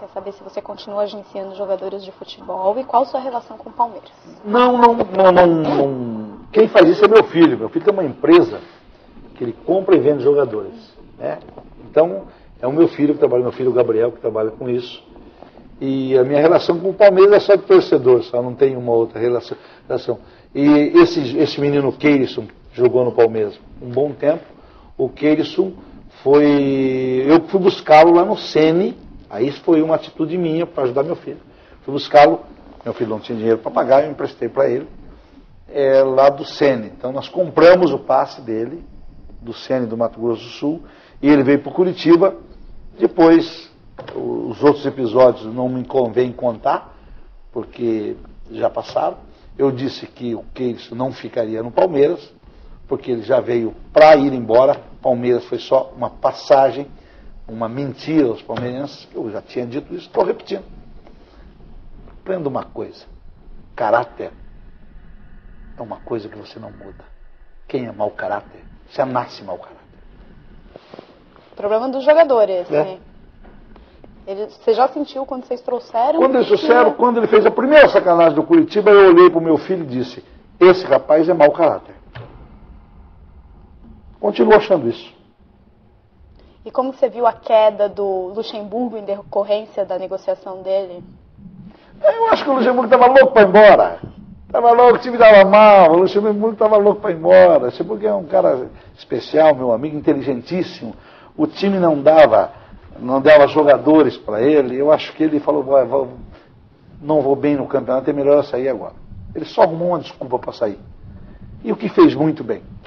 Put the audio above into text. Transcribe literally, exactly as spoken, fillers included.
quer saber se você continua agenciando jogadores de futebol e qual a sua relação com o Palmeiras. Não, não, não, não, não. Quem faz isso é meu filho. Meu filho tem uma empresa que ele compra e vende jogadores, né? Então, é o meu filho que trabalha, meu filho Gabriel, que trabalha com isso. E a minha relação com o Palmeiras é só de torcedor, só não tem uma outra relação. relação. E esse, esse menino Keirson jogou no Palmeiras um bom tempo. O Keirson foi... Eu fui buscá-lo lá no Sene, aí isso foi uma atitude minha para ajudar meu filho. Fui buscá-lo, meu filho não tinha dinheiro para pagar, eu emprestei para ele, é, lá do Sene. Então nós compramos o passe dele, do Sene do Mato Grosso do Sul, e ele veio para Curitiba. Depois, os outros episódios não me convém contar, porque já passaram. Eu disse que o Keirson não ficaria no Palmeiras, porque ele já veio para ir embora. Palmeiras foi só uma passagem, uma mentira aos palmeirenses. Eu já tinha dito isso, estou repetindo. Aprenda uma coisa: caráter é uma coisa que você não muda. Quem é mau caráter, você nasce mau caráter. Problema dos jogadores, é. né? Ele, você já sentiu quando vocês trouxeram? Quando eles trouxeram, quando ele fez a primeira sacanagem do Curitiba, eu olhei para o meu filho e disse: esse rapaz é mau caráter. Continuo achando isso. E como você viu a queda do Luxemburgo em decorrência da negociação dele? Eu acho que o Luxemburgo estava louco para ir embora. Estava louco, o time estava mal, o Luxemburgo estava louco para ir embora. O Luxemburgo é um cara especial, meu amigo, inteligentíssimo. O time não dava, não dava jogadores para ele. Eu acho que ele falou: não vou bem no campeonato, é melhor eu sair agora. Ele só arrumou uma desculpa para sair. E o que fez muito bem.